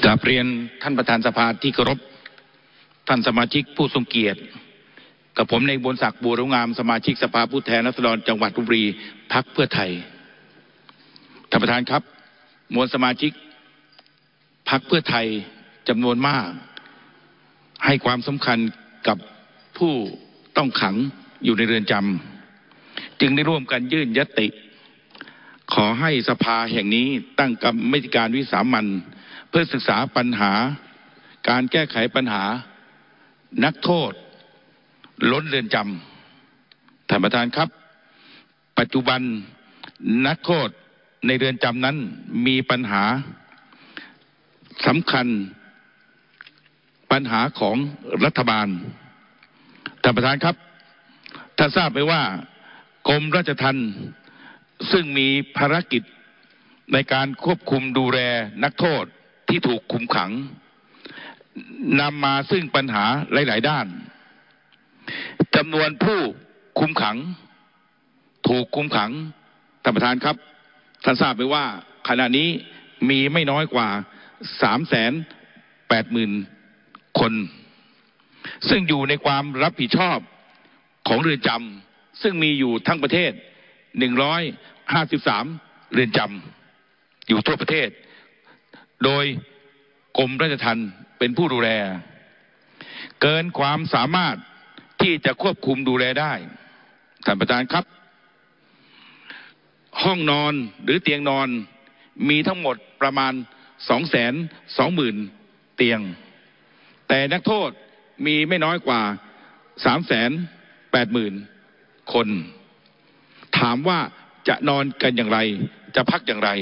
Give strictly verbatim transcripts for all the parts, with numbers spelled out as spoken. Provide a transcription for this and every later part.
ราบเรียนท่านประธานสภาที่เคารพท่านสมาชิกผู้ทรงเกียรติกับผมในบุญศักดิ์บัวงามสมาชิกสภาผู้แทนราษฎรจังหวัดลพบุรีพรรคเพื่อไทยท่านประธานครับมวลสมาชิกพรรคเพื่อไทยจำนวนมากให้ความสำคัญกับผู้ต้องขังอยู่ในเรือนจำจึงได้ร่วมกันยื่นยติขอให้สภาแห่งนี้ตั้งกรรมาธิการวิสามัญเพื่อศึกษาปัญหาการแก้ไขปัญหานักโทษล้นเรือนจำท่านประธานครับปัจจุบันนักโทษในเรือนจำนั้นมีปัญหาสำคัญปัญหาของรัฐบาลท่านประธานครับท่านทราบไหมว่ากรมราชทัณฑ์ซึ่งมีภารกิจในการควบคุมดูแลนักโทษที่ถูกคุมขังนำมาซึ่งปัญหาหลายๆด้านจำนวนผู้คุมขังถูกคุมขังท่านประธานครับท่านทราบไหมว่าขณะนี้มีไม่น้อยกว่าสามแสนแปดหมื่นคนซึ่งอยู่ในความรับผิดชอบของเรือนจำซึ่งมีอยู่ทั้งประเทศหนึ่งร้อยห้าสิบสามเรือนจำอยู่ทั่วประเทศโดยกรมราชทัณฑ์เป็นผู้ดูแลเกินความสามารถที่จะควบคุมดูแลได้ท่านประธานครับห้องนอนหรือเตียงนอนมีทั้งหมดประมาณสองแสนสองหมื่นเตียงแต่นักโทษมีไม่น้อยกว่าสามแสนแปดหมื่นคนถามว่าจะนอนกันอย่างไรจะพักอย่างไร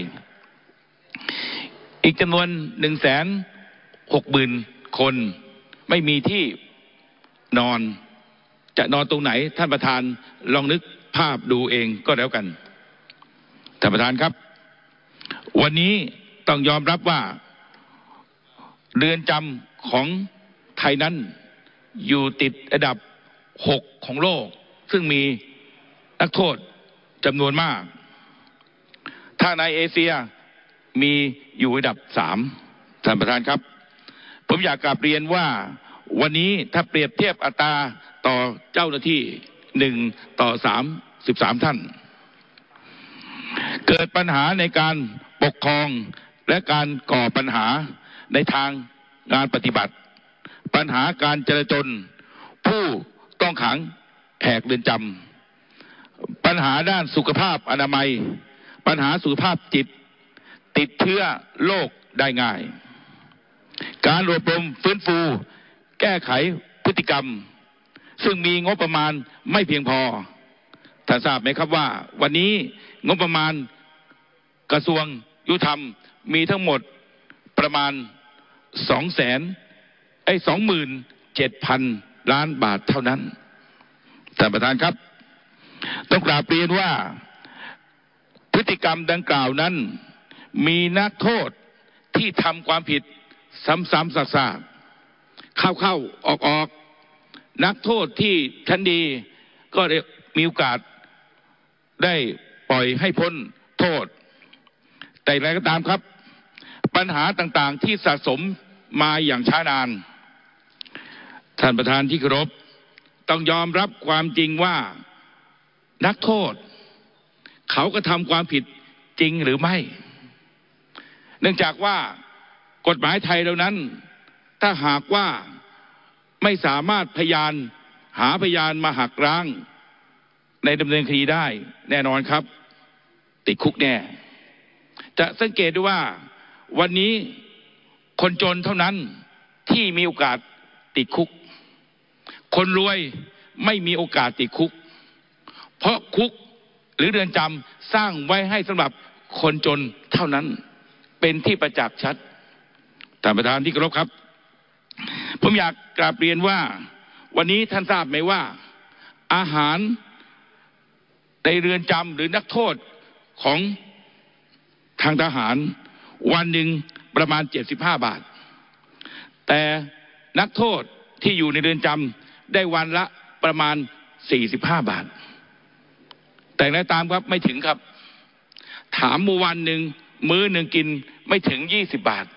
อีกจำนวนหนึ่งแสนหกหมื่นคนไม่มีที่นอนจะนอนตรงไหนท่านประธานลองนึกภาพดูเองก็แล้วกันท่านประธานครับวันนี้ต้องยอมรับว่าเรือนจำของไทยนั้นอยู่ติดอันดับหกของโลกซึ่งมีนักโทษจำนวนมากถ้าในเอเชียมีอยู่อันดับสามท่านประธานครับผมอยากกราบเรียนว่าวันนี้ถ้าเปรียบเทียบอัตราต่อเจ้าหน้าที่หนึ่งต่อสามสิบสามท่านเกิดปัญหาในการปกครองและการก่อปัญหาในทางงานปฏิบัติปัญหาการจราจรผู้ต้องขังแหกเรือนจำปัญหาด้านสุขภาพอนามัยปัญหาสุขภาพจิตติดเชื้อโรคได้ง่ายการรวบรวมฟื้นฟูแก้ไขพฤติกรรมซึ่งมีงบประมาณไม่เพียงพอท่านทราบไหมครับว่าวันนี้งบประมาณกระทรวงยุติธรรมมีทั้งหมดประมาณสองแสนไอ้สองหมื่นเจ็ดพันล้านบาทเท่านั้นท่านประธานครับต้องกราบเรียนว่าพฤติกรรมดังกล่าวนั้นมีนักโทษที่ทำความผิดซ้ำๆซากๆเข้าๆออกๆนักโทษที่ชั้นดีก็ได้มีโอกาสได้ปล่อยให้พ้นโทษแต่อย่างไรก็ตามครับปัญหาต่างๆที่สะสมมาอย่างช้านานท่านประธานที่เคารพต้องยอมรับความจริงว่านักโทษเขาก็ทำความผิดจริงหรือไม่เนื่องจากว่ากฎหมายไทยเหล่านั้นถ้าหากว่าไม่สามารถพยานหาพยานมาหักล้างในดำเนินคดีได้แน่นอนครับติดคุกแน่จะสังเกตดูว่าวันนี้คนจนเท่านั้นที่มีโอกาสติดคุกคนรวยไม่มีโอกาสติดคุกเพราะคุกหรือเรือนจำสร้างไว้ให้สำหรับคนจนเท่านั้นเป็นที่ประจักษ์ชัดท่านประธานที่เคารพครับผมอยากกราบเรียนว่าวันนี้ท่านทราบไหมว่าอาหารในเรือนจำหรือนักโทษของทางทหารวันหนึ่งประมาณเจ็ดสิบห้าบาทแต่นักโทษที่อยู่ในเรือนจำได้วันละประมาณสี่สิบห้าบาทแต่ในตามครับไม่ถึงครับถามเมื่อวันหนึ่งมื้อหนึ่งกินไม่ถึงยี่สิบบาท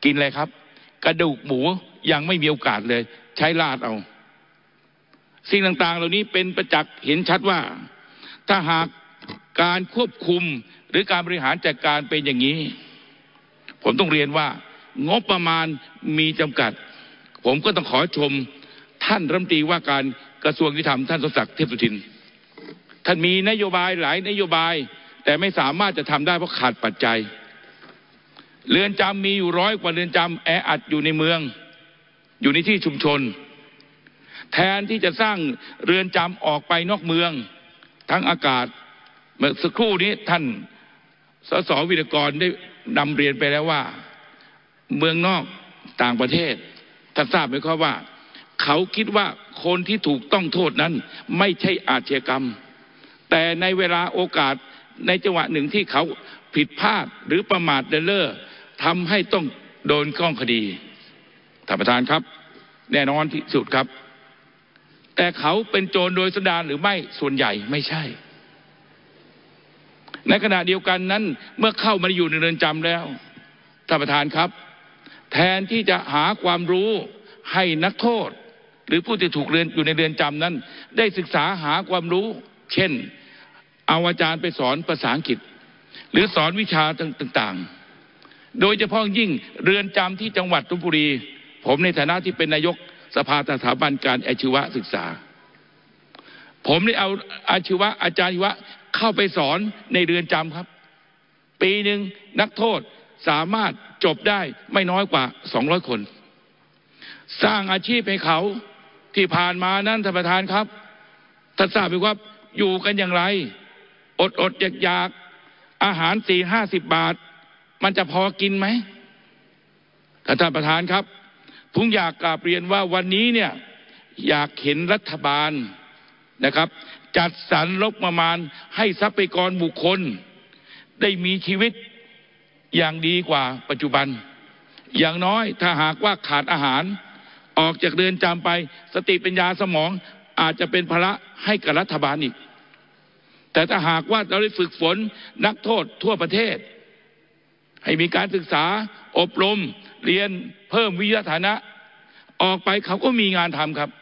กินอะไรครับกระดูกหมูยังไม่มีโอกาสเลยใช้ลาดเอาสิ่งต่างๆเหล่านี้เป็นประจักษ์เห็นชัดว่าถ้าหากการควบคุมหรือการบริหารจัดการเป็นอย่างนี้ผมต้องเรียนว่างบประมาณมีจำกัดผมก็ต้องขอชมท่านรัฐมนตรีว่าการกระทรวงยุติธรรมท่านสมศักดิ์เทพสุทินท่านมีนโยบายหลายนโยบายแต่ไม่สามารถจะทำได้เพราะขาดปัจจัยเรือนจำมีอยู่ร้อยกว่าเรือนจำแออัดอยู่ในเมืองอยู่ในที่ชุมชนแทนที่จะสร้างเรือนจำออกไปนอกเมืองทั้งอากาศเมื่อสักครู่นี้ท่านสสวิรกรได้นำเรียนไปแล้วว่าเมืองนอกต่างประเทศท่านทราบไหมครับว่าเขาคิดว่าคนที่ถูกต้องโทษนั้นไม่ใช่อาชญากรรมแต่ในเวลาโอกาสในจังหวะหนึ่งที่เขาผิดพลาดหรือประมาทเลินเล่อทำให้ต้องโดนข้องคดีท่านประธานครับแน่นอนที่สุดครับแต่เขาเป็นโจรโดยสันดานหรือไม่ส่วนใหญ่ไม่ใช่ในขณะเดียวกันนั้นเมื่อเข้ามาอยู่ในเรือนจำแล้วท่านประธานครับแทนที่จะหาความรู้ให้นักโทษหรือผู้ที่ถูกเรือนอยู่ในเรือนจำนั้นได้ศึกษาหาความรู้เช่นเอาอาจารย์ไปสอนภาษาอังกฤษหรือสอนวิชาต่างๆโดยเฉพาะยิ่งเรือนจำที่จังหวัดลพบุรีผมในฐานะที่เป็นนายกสภาสถาบันการอาชีวศึกษาผมได้เอาอาชีวะอาจารย์อาชีวะเข้าไปสอนในเรือนจำครับปีหนึ่งนักโทษสามารถจบได้ไม่น้อยกว่าสองร้อยคนสร้างอาชีพให้เขาที่ผ่านมานั้นท่านประธานครับท่านทราบไหมครับอยู่กันอย่างไรอดอดอยากอยากอาหารสี่ห้าสิบบาทมันจะพอกินไหมท่านประธานครับผมอยากกราบเรียนว่าวันนี้เนี่ยอยากเห็นรัฐบาลนะครับจัดสรรงบประมาณให้ทรัพยากรบุคคลได้มีชีวิตอย่างดีกว่าปัจจุบันอย่างน้อยถ้าหากว่าขาดอาหารออกจากเรือนจำไปสติปัญญาสมองอาจจะเป็นภาระให้กับรัฐบาลอีกแต่ถ้าหากว่าเราได้ฝึกฝนนักโทษทั่วประเทศให้มีการศึกษาอบรมเรียนเพิ่มวิทยาฐานะออกไปเขาก็มีงานทำครับ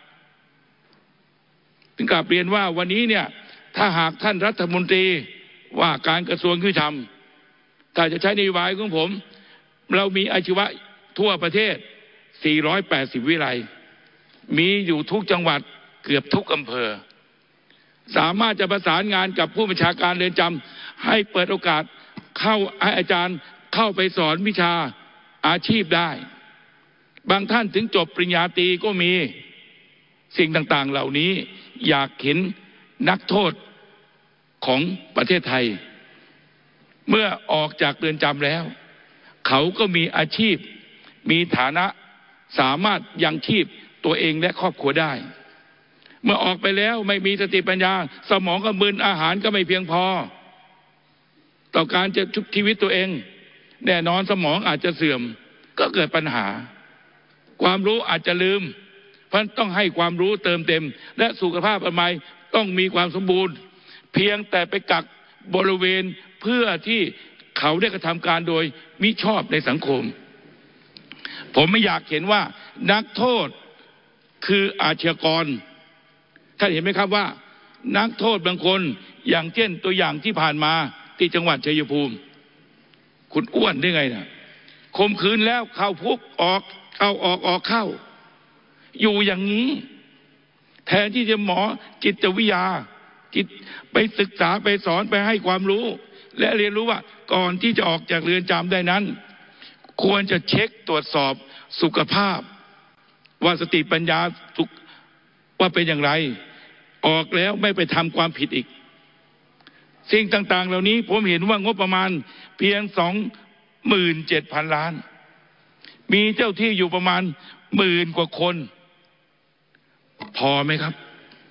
ถึงกลับเรียนว่าวันนี้เนี่ยถ้าหากท่านรัฐมนตรีว่าการกระทรวงยุติธรรมถ้าจะใช้นโยบายของผมเรามีอาชีวะทั่วประเทศสี่ร้อยแปดสิบวิไลมีอยู่ทุกจังหวัดเกือบทุกอำเภอสามารถจะประสานงานกับผู้บัญชาการเรือนจำให้เปิดโอกาสเข้าให้อาจารย์เข้าไปสอนวิชาอาชีพได้บางท่านถึงจบปริญญาตรีก็มีสิ่งต่างๆเหล่านี้อยากเห็นนักโทษของประเทศไทยเมื่อออกจากเรือนจำแล้วเขาก็มีอาชีพมีฐานะสามารถยังชีพตัวเองและครอบครัวได้เมื่อออกไปแล้วไม่มีสติปัญญาสมองก็มึนอาหารก็ไม่เพียงพอต่อการจะชุบชีวิตตัวเองแน่นอนสมองอาจจะเสื่อมก็เกิดปัญหาความรู้อาจจะลืมเพราะต้องให้ความรู้เติมเต็มและสุขภาพอนามัยต้องมีความสมบูรณ์เพียงแต่ไปกักบริเวณเพื่อที่เขาได้กระทำการโดยมิชอบในสังคมผมไม่อยากเห็นว่านักโทษคืออาชญากรท่านเห็นไหมครับว่านักโทษบางคนอย่างเช่นตัวอย่างที่ผ่านมาที่จังหวัดชัยภูมิคุณอ้วนได้ไงนะข่มขืนแล้วเข้าคุกออกเข้าออกออกเข้าอยู่อย่างนี้แทนที่จะหมอจิตวิทยาจิตไปศึกษาไปสอนไปให้ความรู้และเรียนรู้ว่าก่อนที่จะออกจากเรือนจำได้นั้นควรจะเช็คตรวจสอบสุขภาพว่าสติปัญญาสุขว่าเป็นอย่างไรออกแล้วไม่ไปทำความผิดอีกสิ่งต่างๆเหล่านี้ผมเห็นว่างบประมาณเพียงสองหมื่นเจ็ดพันล้านมีเจ้าที่อยู่ประมาณหมื่นกว่าคนพอไหมครับ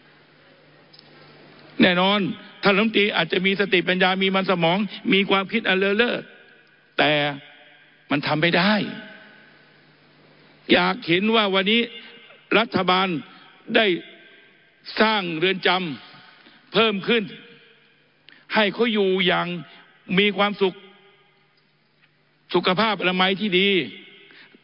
แน่นอนท่านรัฐมนตรีอาจจะมีสติปัญญามีมันสมองมีความคิดอันเลอเลิศแต่มันทำไม่ได้อยากเห็นว่าวันนี้รัฐบาลได้สร้างเรือนจำเพิ่มขึ้นให้เขาอยู่อย่างมีความสุขสุขภาพอนามัยที่ดี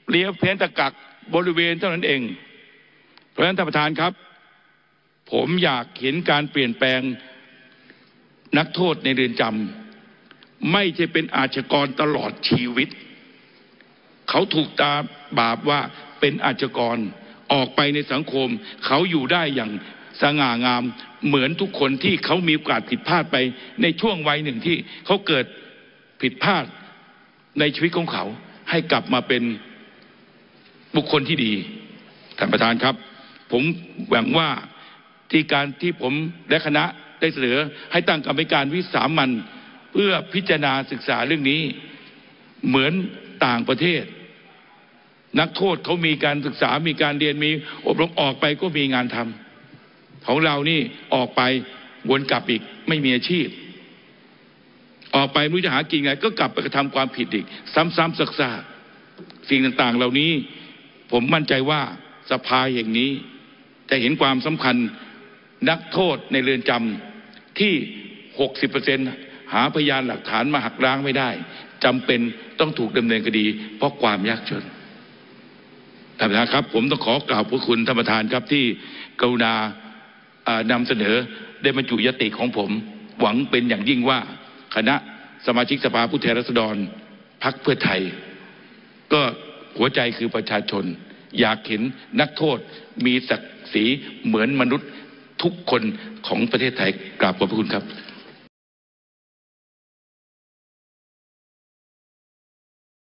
เปรียบเพียงตะกักบริเวณเท่านั้นเองเพราะฉะนั้นท่านประธานครับผมอยากเห็นการเปลี่ยนแปลงนักโทษในเรือนจำไม่ใช่เป็นอาชญากรตลอดชีวิตเขาถูกตาบาปว่าเป็นอาชญากรออกไปในสังคมเขาอยู่ได้อย่างสง่างามเหมือนทุกคนที่เขามีโอกาสผิดพลาดไปในช่วงวัยหนึ่งที่เขาเกิดผิดพลาดในชีวิตของเขาให้กลับมาเป็นบุคคลที่ดีท่านประธานครับผมหวังว่าที่การที่ผมและคณะได้เสนอให้ตั้งกรรมการวิสามัญเพื่อพิจารณาศึกษาเรื่องนี้เหมือนต่างประเทศนักโทษเขามีการศึกษามีการเรียนมีอบรมออกไปก็มีงานทำของเรานี่ออกไปวนกลับอีกไม่มีอาชีพออกไปไม่รู้จะหากินไงก็กลับไปกระทำความผิดอีกซ้ำๆซักๆสิ่งต่างๆเหล่านี้ผมมั่นใจว่าสภาอย่างนี้จะเห็นความสำคัญนักโทษในเรือนจำที่ หกสิบเปอร์เซ็นต์ หาพยานหลักฐานมาหักล้างไม่ได้จำเป็นต้องถูกดำเนินคดีเพราะความยากจนท่านประธานครับผมต้องขอกราบขอบคุณท่านประธานครับที่กรุณานำเสนอได้บรรจุยติของผมหวังเป็นอย่างยิ่งว่าคณะสมาชิกสภาผู้แทนราษฎรพรรคเพื่อไทยก็หัวใจคือประชาชนอยากเห็นนักโทษมีศักดิ์ศรีเหมือนมนุษย์ทุกคนของประเทศไทยกราบขอบพระคุณครับ